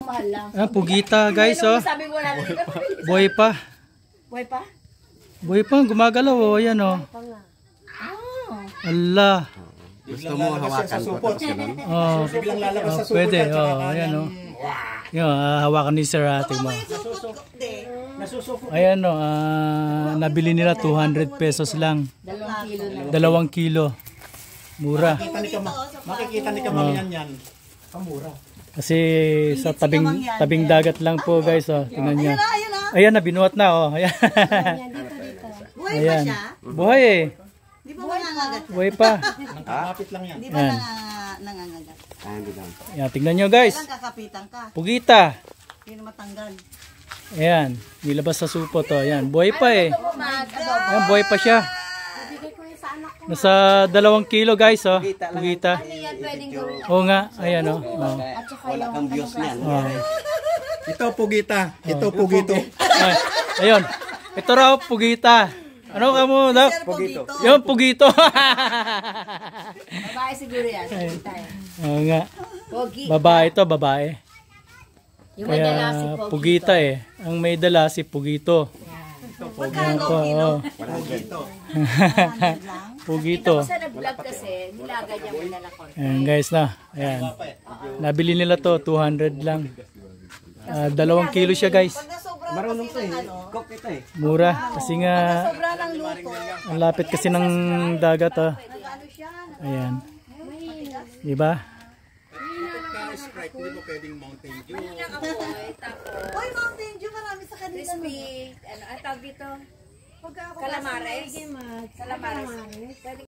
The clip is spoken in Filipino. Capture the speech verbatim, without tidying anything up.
Mahal lang. Ah, pugita guys oh. Sabi ko natin dito. Buhay pa. Buhay pa? Buhay pa, gumagalaw oh. Ayan oh. Ah. Allah. Gusto mo hawakan ko tapos ganun? Oh. Biglang lalabas Oh, sa supot pwede. at saka Oh, ayan kanyang- oh. Yan, ah, hawakan ni Sir ate mo. Nasusupot. Ayan oh, ah, nabili nila two hundred pesos lang. Dalawang kilo na. Dalawang kilo. Mura. Makikita ni Kama, makikita ni Kamamihan yan. Kamura. Kasi sa tabing tabing dagat lang po guys oh. Tingnan niyo. Ayan na binuhat na oh. Ayan. Buhay pa Ayan. siya? Buhay eh. Di ba mangangagat siya? Buhay pa. Kapit lang yan. Di ba Ayan. nanga- nangangagat? Ah, hindi lang. Ayan, tingnan niyo guys. Kailan kakapitan ka? Pugita. Hindi na matanggal. Ayan, nilabas sa supot oh. Ayan, buhay pa eh. Mag, adobo. Ayan, buhay pa siya. Bibigay ko yun sa anak ko. Nasa dalawang kilo guys oh. Pugita. Ano yan pwedeng gawin? Oo nga, ayan oh. Oh. At saka Wala yung kang views niyan. Oh. Ito pugita. Ito pugito. Ay, ayun. Ito raw pugita. Ano ka mo, Doc? Pugito. Yung pugito. babae siguro yan. Tayo. Oo nga. Pogi. Babae to, babae. Yung may dala si Kaya Pogi. pugita eh. Ang may dala si Pugito. Ayan po, oh. Pugito. Pugito. Sa nag-vlog kasi, nilaga niya may lalakon. Ayan guys na. Ayan. Nabili nila to, two hundred lang. Ah, dalawang kilo siya guys. Pag nasobra Marunong kasi to eh. ng ano, Cook ito eh. Mura. Kasi nga, sobra ng luto, ang lapit kasi ng dagat ah. nag-ano siya, Ayan. Diba? Sprite, hindi mo pwedeng Mountain Dew. Tapos, Hoy, Mountain Dew, marami sa kanila. crispy, ano, ang tawag dito? Calamares. Calamares. Pwede